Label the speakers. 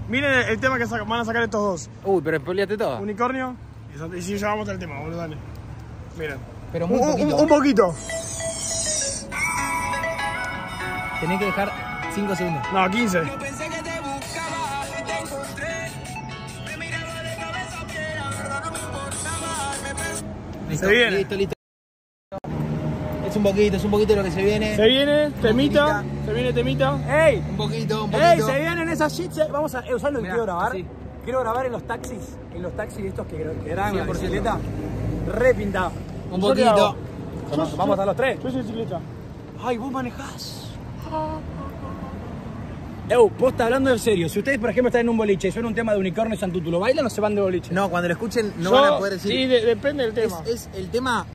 Speaker 1: Miren el tema que van a sacar estos dos.
Speaker 2: Uy, pero spoileaste todo.
Speaker 1: Unicornio. Y si llevamos el tema, boludo, dale. Miren.
Speaker 2: Pero muy poquito.
Speaker 1: Un poquito.
Speaker 2: Tenés que dejar 5 segundos.
Speaker 1: No, 15.
Speaker 3: Yo pensé que te buscaba y te encontré. Me miraba de cabeza a pie, la verdad no me importaba.
Speaker 2: Listo,
Speaker 1: Se viene.
Speaker 2: Listo. Es un poquito lo que se viene.
Speaker 1: Se viene temita. Se viene temita.
Speaker 4: ¡Ey!
Speaker 2: Un poquito.
Speaker 4: ¡Ey! Se vienen esas shits. Vamos a usar lo que
Speaker 2: Mirá,
Speaker 4: quiero grabar.
Speaker 2: sí.
Speaker 4: Quiero grabar en los taxis. En los taxis estos que graban la
Speaker 2: 100%.
Speaker 4: bicicleta. Repintado.
Speaker 2: Un
Speaker 1: ¿Yo qué hago?
Speaker 2: poquito.
Speaker 4: Vamos a estar los tres.
Speaker 1: Yo soy ciclista.
Speaker 4: Ay, vos manejás. Posta, hablando en serio, si ustedes, por ejemplo, están en un boliche y suena un tema de Unicornio y Santutu, ¿lo bailan o se van de boliche?
Speaker 2: No, cuando lo escuchen no
Speaker 1: Yo-
Speaker 2: van a poder decir.
Speaker 1: Sí, depende del tema.
Speaker 2: Es el tema